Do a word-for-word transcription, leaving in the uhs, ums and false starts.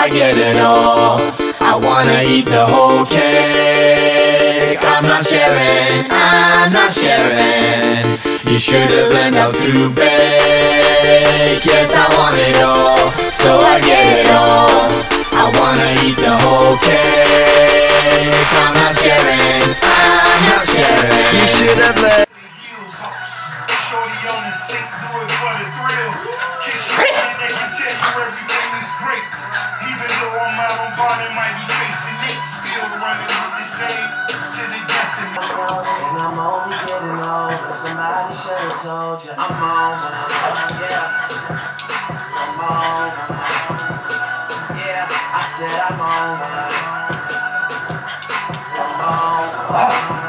I get it all. I wanna eat the whole cake. I'm not sharing, I'm not sharing. You should've learned how to bake. Yes, I want it all, so I get it all. I wanna eat the whole cake. I'm not sharing, I'm not sharing. You should've learned. Shorty on the sink, do it for the thrill. Kiss you on the neck and tell you everything is great. Even though I'm out on bond and might be facing it, still running with the same to the death of me. And I'm only getting older. Somebody should have told you I'm on my own. Yeah, I'm on my own. Yeah, I said I'm on my own. I'm on my own.